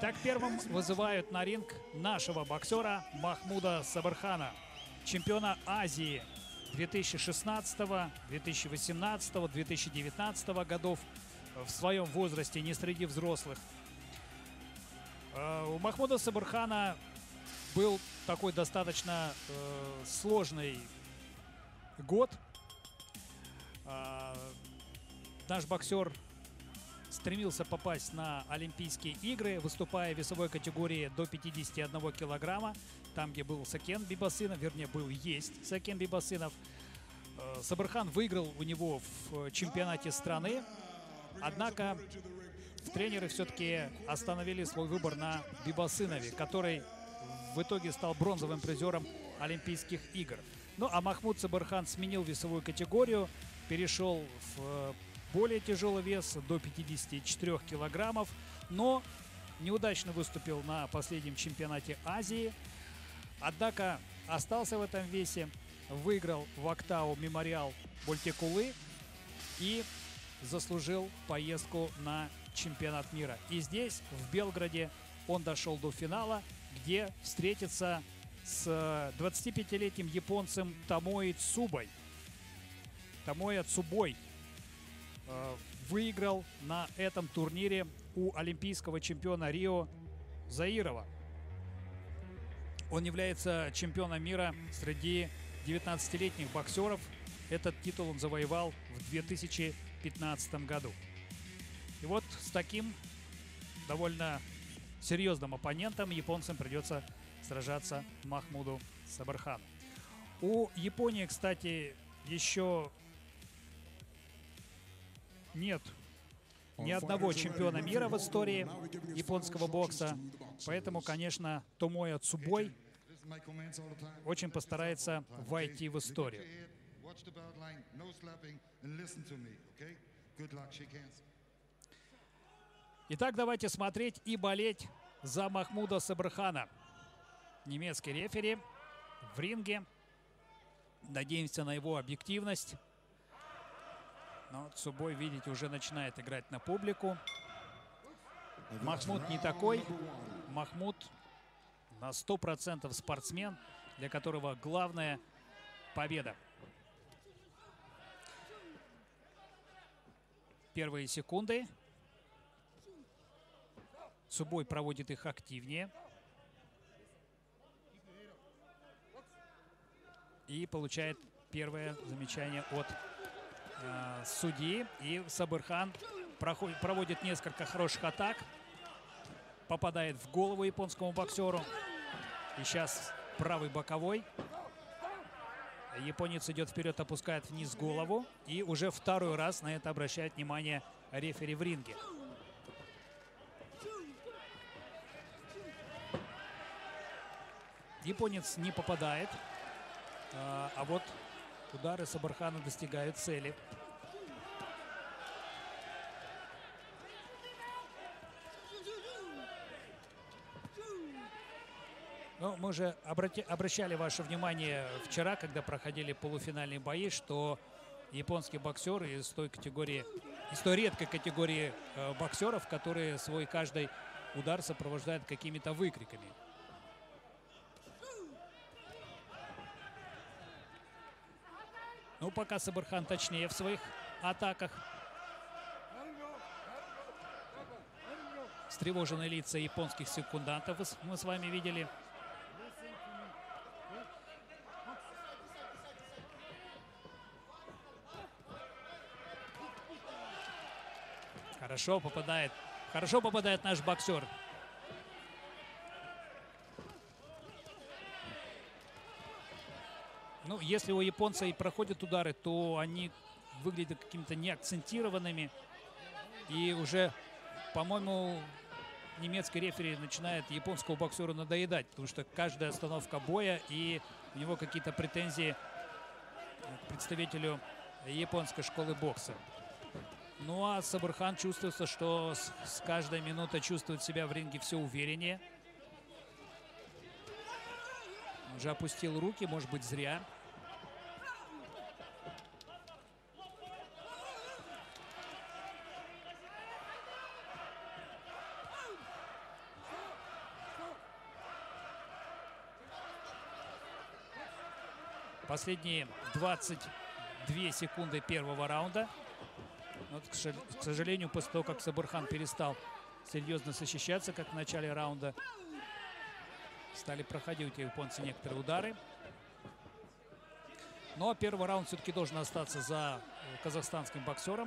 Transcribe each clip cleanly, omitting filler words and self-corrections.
Итак, первым вызывают на ринг нашего боксера Махмуда Сабырхана, чемпиона Азии 2016, 2018, 2019 годов в своем возрасте, не среди взрослых. У Махмуда Сабырхана был такой достаточно сложный год. Наш боксер стремился попасть на Олимпийские игры, выступая в весовой категории до 51 килограмма, там, где был Сакен Бибасынов, вернее, есть Сакен Бибасынов. Сабырхан выиграл у него в чемпионате страны, однако тренеры все-таки остановили свой выбор на Бибасынове, который в итоге стал бронзовым призером Олимпийских игр. Ну а Махмуд Сабырхан сменил весовую категорию, перешел в более тяжелый вес до 54 килограммов, но неудачно выступил на последнем чемпионате Азии. Однако остался в этом весе, выиграл в Актау мемориал Болтекулы и заслужил поездку на чемпионат мира. И здесь, в Белграде, он дошел до финала, где встретится с 25-летним японцем Томои Цубой. Томоя Цубой выиграл на этом турнире у олимпийского чемпиона Рио Заирова. Он является чемпионом мира среди 19-летних боксеров. Этот титул он завоевал в 2015 году. И вот с таким довольно серьезным оппонентом японцам придется сражаться Махмуду Сабырхану. У Японии, кстати, еще нет ни одного чемпиона мира в истории японского бокса. Поэтому, конечно, Томоя Цубой очень постарается войти в историю. Итак, давайте смотреть и болеть за Махмуда Сабырхана. Немецкий рефери в ринге. Надеемся на его объективность. Но Цубой, видите, уже начинает играть на публику. Махмуд не такой. Махмуд на 100% спортсмен, для которого главная победа. Первые секунды. Цубой проводит их активнее. И получает первое замечание от судьи. И Сабырхан проводит несколько хороших атак. Попадает в голову японскому боксеру. И сейчас правый боковой. Японец идет вперед, опускает вниз голову. И уже второй раз на это обращает внимание рефери в ринге. Японец не попадает. А вот удары Сабырхана достигают цели. Но мы уже обращали ваше внимание вчера, когда проходили полуфинальные бои, что японские боксеры из той категории, из той редкой категории боксеров, которые свой каждый удар сопровождают какими-то выкриками. Ну, пока Сабырхан точнее в своих атаках. Встревоженные лица японских секундантов мы с вами видели. Хорошо попадает наш боксер. Ну, если у японца и проходят удары, то они выглядят какими-то неакцентированными. И уже, по-моему, немецкий рефери начинает японскому боксеру надоедать, потому что каждая остановка боя, и у него какие-то претензии к представителю японской школы бокса. Ну а Сабырхан чувствуется, что с каждой минутой чувствует себя в ринге все увереннее. Уже опустил руки, может быть, зря. Последние 22 секунды первого раунда. Вот, к сожалению, после того, как Сабырхан перестал серьезно защищаться, как в начале раунда, стали проходить у японца некоторые удары. Но первый раунд все-таки должен остаться за казахстанским боксером.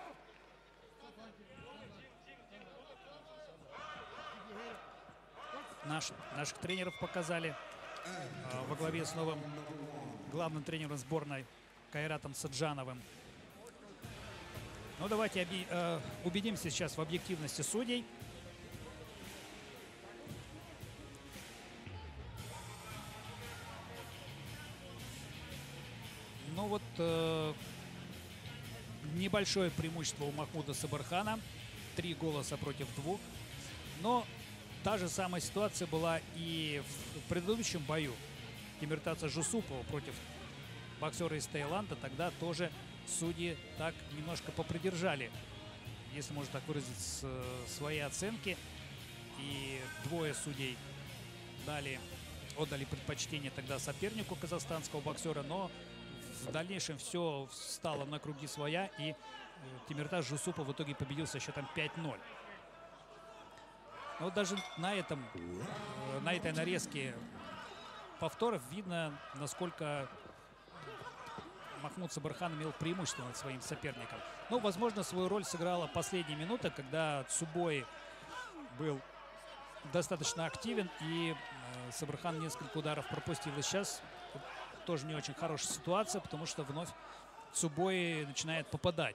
Наших тренеров показали во главе с новым главным тренером сборной Кайратом Саджановым. Ну, давайте убедимся сейчас в объективности судей. Ну вот небольшое преимущество у Махмуда Сабырхана. 3 голоса против 2. Но та же самая ситуация была и в предыдущем бою Тимиртаса Жусупова против боксера из Таиланда. Тогда тоже судьи так немножко попридержали, если можно так выразить, свои оценки. И 2 судей отдали предпочтение тогда сопернику казахстанского боксера. Но в дальнейшем все стало на круги своя, и Тимиртас Жусупов в итоге победил со счетом 5-0. Но вот даже на этой нарезке повторов видно, насколько Махмуд Сабырхан имел преимущество над своим соперником. Ну, возможно, свою роль сыграла последняя минута, когда Цубой был достаточно активен, и Сабырхан несколько ударов пропустил. И сейчас тоже не очень хорошая ситуация, потому что вновь Цубой начинает попадать.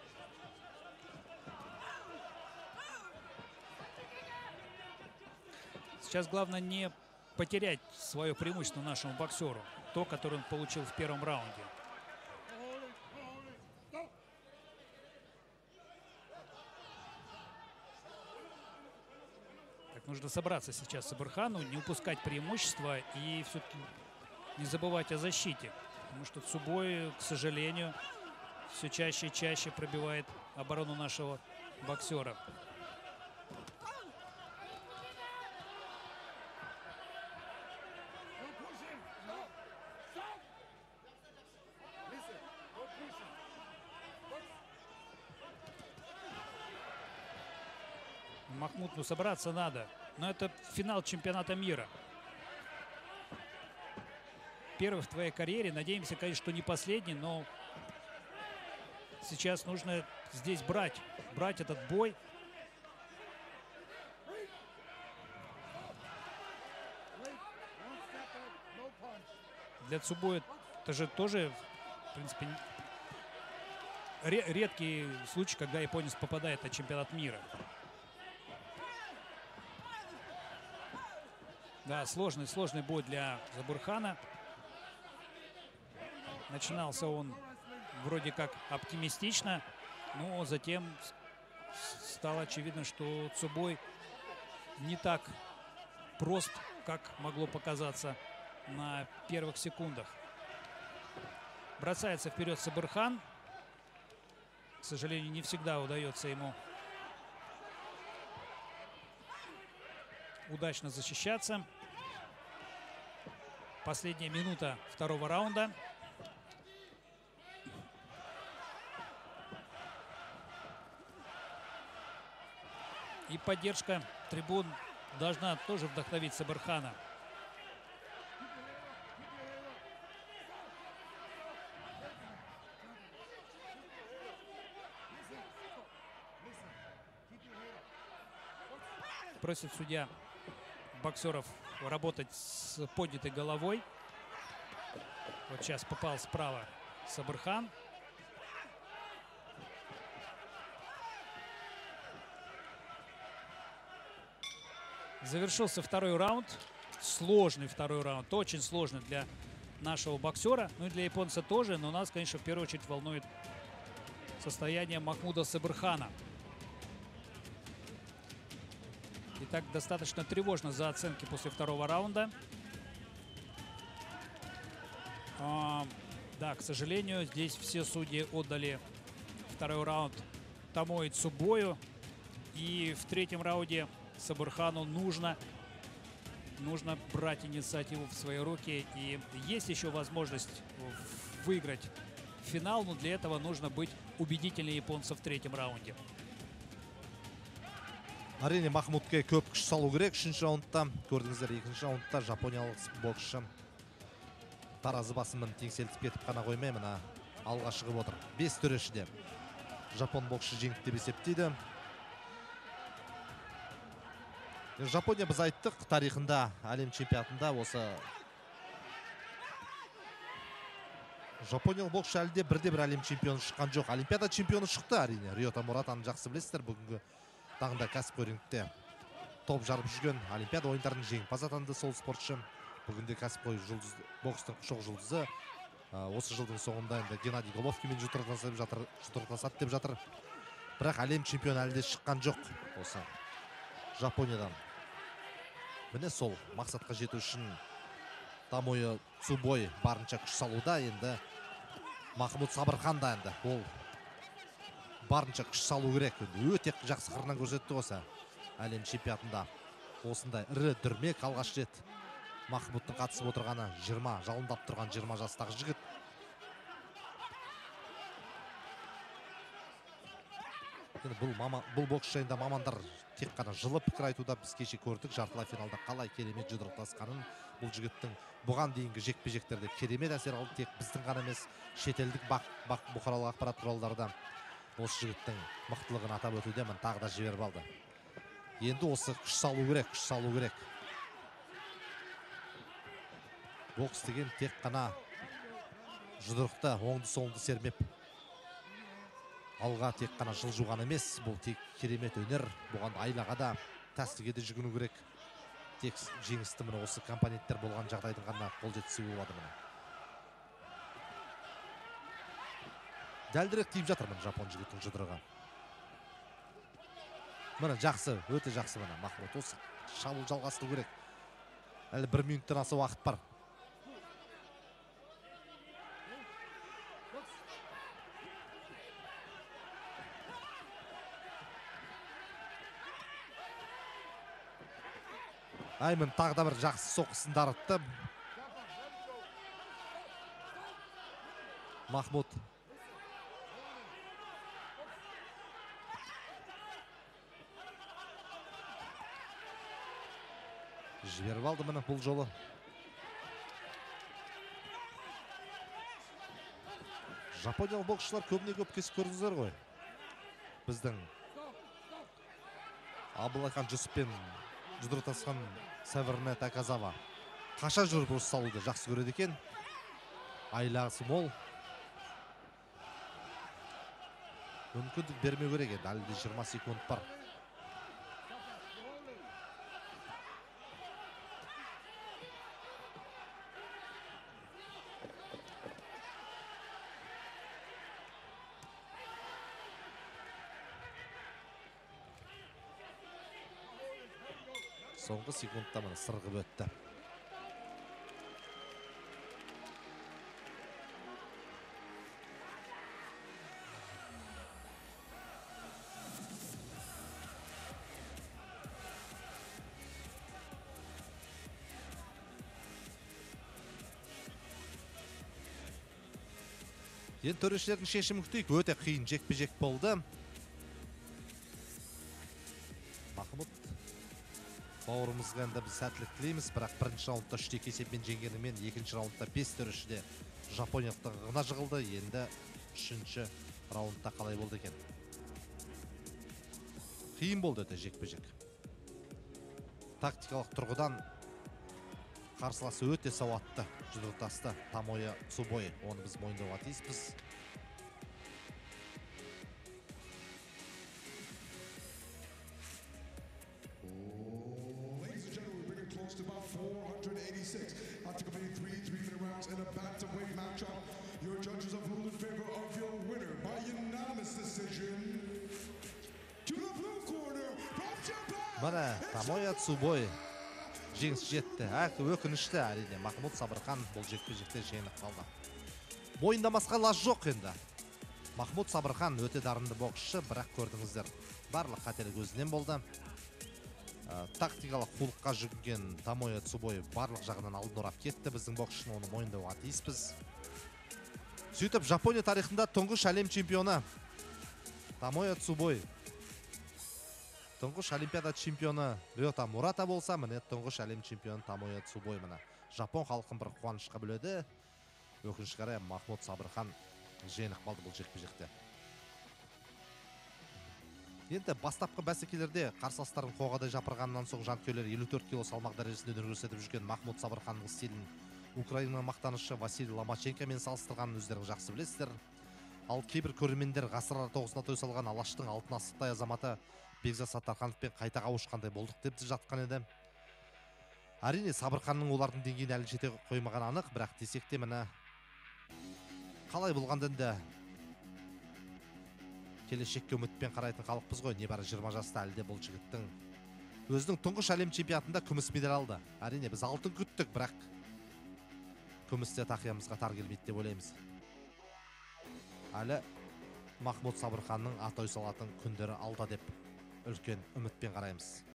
Сейчас главное не потерять свое преимущество нашему боксеру, то, которое он получил в первом раунде. Так, нужно собраться сейчас Сабырхану, не упускать преимущество и все-таки не забывать о защите, потому что Цубой, к сожалению, все чаще и чаще пробивает оборону нашего боксера. Махмуд, ну собраться надо. Но это финал чемпионата мира. Первый в твоей карьере. Надеемся, конечно, что не последний, но сейчас нужно здесь брать этот бой. Для Цубоя это же тоже, в принципе, редкий случай, когда японец попадает на чемпионат мира. Да, сложный бой для Сабырхана. Начинался он вроде как оптимистично, но затем стало очевидно, что Цубой не так прост, как могло показаться на первых секундах. Бросается вперед Сабырхан. К сожалению, не всегда удается ему удачно защищаться. Последняя минута второго раунда. И поддержка трибун должна тоже вдохновить Сабырхана. Просит судья боксеров работать с поднятой головой. Вот сейчас попал справа Сабырхан. Завершился второй раунд. Сложный второй раунд. Очень сложный для нашего боксера. Ну и для японца тоже. Но нас, конечно, в первую очередь волнует состояние Махмуда Сабырхана. Итак, достаточно тревожно за оценки после второго раунда. Да, к сожалению, здесь все судьи отдали второй раунд Томои Цубою. И в третьем раунде Сабырхану нужно нужно брать инициативу в свои руки. И есть еще возможность выиграть финал, но для этого нужно быть убедительнее японцев в третьем раунде. Әрине Махмудке көп күш салу керек. Үшінші раундта көрдіңіздер, екінші раундта жапониялық боксшы таразы басымын теңселтіп кетіп қана қоймай, мына алға шығып отыр. 5 төрешіде жапон боксшы жеңді деп есептейді. Жапония, біз айттық, тарихында әлем чемпионатында осы жапониялық боксшы әлде бірде-бір әлем чемпионы шыққан жоқ. Олимпиада чемпионы шықты, әрине. Риота Муратаны жақсы білесіздер, бүгінгі таңда кәсіпқой рингте топ жарып жүрген, Олимпиада ойындарының жеңімпазы атанды сол спортшы. Бүгінде кәсіпқой бокстың шоқ жұлдызы. Осы жылдың соңында енді Геннадий Головкинмен жұдырықтасады деп жатыр. Бірақ әлем чемпионы әлде шыққан жоқ осы Жапониядан. Міне сол мақсатқа жету үшін Томоя Цубой барынша күш салуда. Енді Махмуд Сабырхан да енді ол барынша күш салу керек. Өте жақсы қырынан көрсетті осы әлем чемпионатында. Осындай ірі дүрмек алғаш рет Махмудтың қатысып отырғаны 20, жалындап тұрған 20 жастағы жігіт. Бұл бокс жайында мамандар тек қана жылы пікір айтуда. Біз кеше көрдік жартылай финалда қалай керемет жұдырықтасқанын. Бұл жігіттің бұған дейінгі жекпе-жектерде керемет әсер алды. Тек біздің ғана емес, шетелдік бұқаралық ақпарат құралдарда осы жігіттің мықтылығын атап өтуде. Мін тағы да жіберіп алды. Енді осы күш салу керек. Бокс деген тек қана жұдырықты оңды-солды сермеп алға тек қана жылжуған емес. Бұл тек керемет өнер. Бұған айлаға да, тәсілге де жүгіну керек. Тек жеңісті міне осы компоненттер болған жағдайдың ғана қол жеткізуге болады міне. Дәлдірек тиіп жатыр міне жапон жігіттің жұдырығы. Міне жақсы, өте жақсы міне Махмуд. Осы шабуыл жалғастыру керек. Әлі 1 минуттан аса уақыт бар. Аймын тағы да бір жақсы соққысын дарытты. Махмуд. Жіберіп алды міне бұл жолы. Жапониялық боксшылар көбіне көп кесіп көрдіңіздер ғой. Біздің Абылайхан Жүсіппен жұдырықтасқан Северне Таказава қаша жүріп осы салуды жақсы көреді екен. Айласы мол. Мүмкіндік бермеу керек еді. Әлі де 20 секунд бар. Соңғы секундта міне сырғып өтті. Енді төрешілердің шешімін күтейік. Өте қиын жекпе-жек болды. Махмуд бауырымызға енді біз сәттілік тілейміз, бірақ бірінші раундта 3-те есеппен жеңгенімен, екінші раундта 5 төрешіде жапониялықтығына жығылды. Енді 3-ші раундта қалай болды екен? Қиын болды өте жекпе-жек. Тактикалық тұрғыдан қарсыласы өте сауатты жұдырықтасты Томоя Цубой. Оны біз мойындауға тиіспіз. About 486 after completing 3 rounds in a bantamweight matchup. Your judges have ruled in favor of your winner by unanimous decision. To the blue corner from Japan. Міне Томоя Цубой жеңіс жетті. Өкінішті әрине. Махмуд Сабырхан бұл жекпе-жекте жеңіліп қалды. Мойындамасқа лаж жоқ енді. Махмуд Сабырхан өте дарынды боксшы, бірақ көрдіңіздер, барлық қателік өзінен болды. тактикалық қулыққа жүгінген Томоя Цубой барлық жағынан алдын орап кетті. Біздің боксшыны оны мойындауға тиіспіз. Сөйтіп, Жапония тарихында тұңғыш әлем чемпионы Томоя Цубой, тұңғыш олимпиада чемпионы Рёта Мурата болса, міне тұңғыш әлем чемпионы Томоя Цубой міне. Жапон халқын бір қуанышқа бөледі. Өкінішке қарай Махмуд Сабырхан жеңіліп қалды бұл жекпе-жекте. Енді бастапқы бәсекелерде қарсыластарын қоғадай жапырғаннан соң жанкүйерлер 54 кило салмақ дәрежесінде өнер көрсетіп жүрген Махмуд Сабырханның стилін Украина мақтанышы Василий Ломаченкомен салыстырғанын өздеріңіз жақсы білесіздер. Ал кейбір көрермендер ғасырлар тоғысына той салған Алаштың алтын асықтай азаматы Бекзат Саттархановпен қайта қауышқандай болдық деп жатқан еді. Әрине, Сабырханның олардың деңгейіне әлі жете қоймаған анық, бірақ десек те міне қалай болғанда да келешекке үмітпен қарайтын халықпыз ғой. Небәрі 20 жаста әлде бұл жігіттің өзінің тұңғыш әлем чемпионатында күміс медаль алды. Әрине, біз алтын күттік, бірақ күмісте тақиямызға тар келмейді деп ойлаймыз. Әлі Махмуд Сабырханның атой салатын күндері алда деп үлкен үмітпен қараймыз.